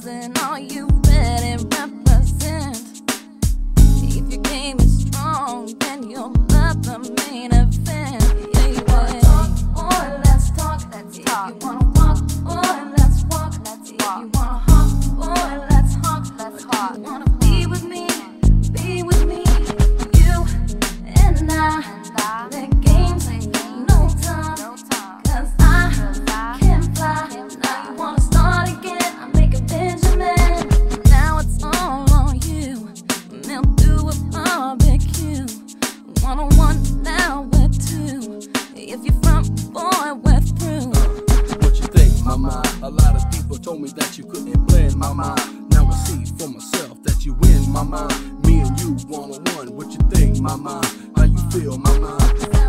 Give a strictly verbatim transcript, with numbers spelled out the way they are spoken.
present, are you ready? Represent. If your game is strong, then you'll love the main event. Yeah, you wanna talk, boy, let's talk. Let's talk. If you wanna walk, boy, let's walk. Let's walk. If you wanna hawk, boy, let's hawk. Let's hawk. If you wanna be with me, be with me. You and I, the games ain't no time. Cause I can fly. Now you wanna start again, I make a Benjamin. Now it's all on you. We'll do a barbecue. One on one, now we're two. If you're from, boy, we're through. Uh, what you think, mama? A lot of people told me that you couldn't blend, mama. Now I see for myself that you win, mama. Me and you one on one. What you think, mama? How you feel, mama?